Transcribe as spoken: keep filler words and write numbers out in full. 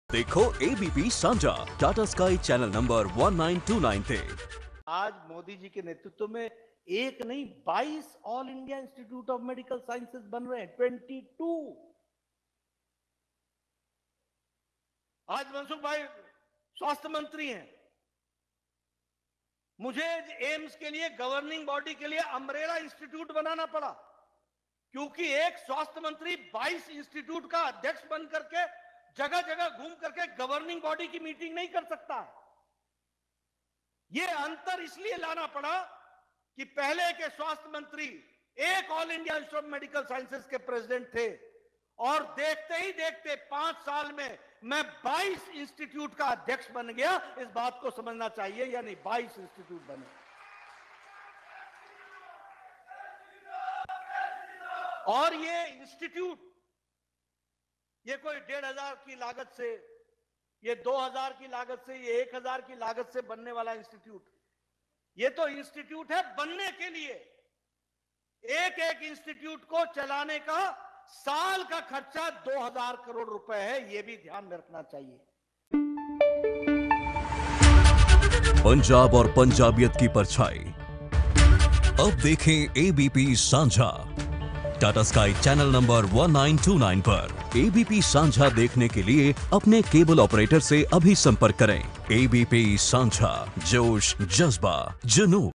देखो ABP Sanjha Tata Sky channel number one nine two nine पे। आज मोदी जी के नेतृत्व में एक नहीं बाईस All India Institute of Medical Sciences बन रहे हैं। बाईस। आज मनसुख भाई स्वास्थ्य मंत्री हैं। मुझे एम्स के लिए गवर्निंग बॉडी के लिए अम्ब्रेला इंस्टीट्यूट बनाना पड़ा, क्योंकि एक स्वास्थ्य मंत्री बाईस इंस्टीट्यूट का अध्यक्ष बन करके जगह जगह घूम करके गवर्निंग बॉडी की मीटिंग नहीं कर सकता है। यह अंतर इसलिए लाना पड़ा कि पहले के स्वास्थ्य मंत्री एक All India Institute of Medical Sciences के प्रेसिडेंट थे, और देखते ही देखते पांच साल में मैं बाईस इंस्टीट्यूट का अध्यक्ष बन गया। इस बात को समझना चाहिए, यानी बाईस इंस्टीट्यूट बने। और ये इंस्टीट्यूट ये कोई डेढ़ हजार की लागत से, ये दो हजार की लागत से, ये एक हजार की लागत से बनने वाला इंस्टीट्यूट, ये तो इंस्टीट्यूट है बनने के लिए। एक एक इंस्टीट्यूट को चलाने का साल का खर्चा दो हजार करोड़ रुपए है, ये भी ध्यान में रखना चाहिए। पंजाब और पंजाबियत की परछाई अब देखें ABP Sanjha Tata Sky channel number one nine two nine पर। एबीपी सांझा देखने के लिए अपने केबल ऑपरेटर से अभी संपर्क करें। एबीपी सांझा, जोश, जज्बा, जुनून।